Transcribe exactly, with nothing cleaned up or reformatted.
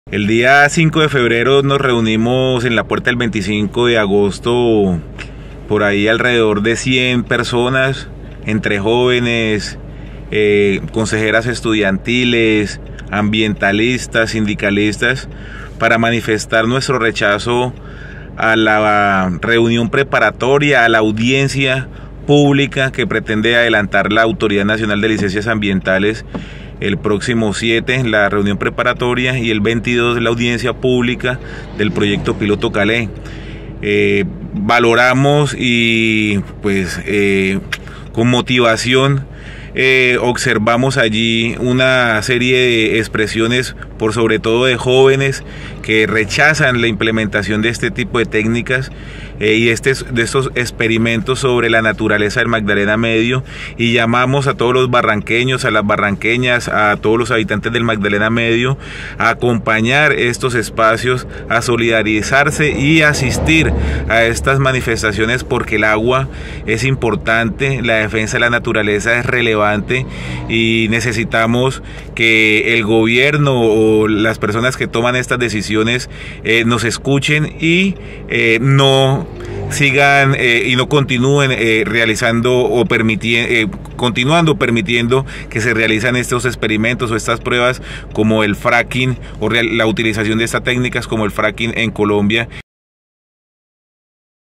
El día cinco de febrero nos reunimos en la puerta del veinticinco de agosto, por ahí alrededor de cien personas, entre jóvenes, eh, consejeras estudiantiles, ambientalistas, sindicalistas, para manifestar nuestro rechazo a la reunión preparatoria, a la audiencia pública que pretende adelantar la Autoridad Nacional de Licencias Ambientales el próximo siete, la reunión preparatoria, y el veintidós, la audiencia pública del proyecto piloto Calais. Eh, valoramos y pues eh, con motivación eh, observamos allí una serie de expresiones, por sobre todo de jóvenes, que rechazan la implementación de este tipo de técnicas eh, y este, de estos experimentos sobre la naturaleza del Magdalena Medio, y llamamos a todos los barranqueños, a las barranqueñas, a todos los habitantes del Magdalena Medio a acompañar estos espacios, a solidarizarse y asistir a estas manifestaciones, porque el agua es importante, la defensa de la naturaleza es relevante y necesitamos que el gobierno o las personas que toman estas decisiones eh, nos escuchen y eh, no sigan eh, y no continúen eh, realizando o permitiendo eh, continuando permitiendo que se realizan estos experimentos o estas pruebas como el fracking, o real, la utilización de estas técnicas como el fracking en Colombia,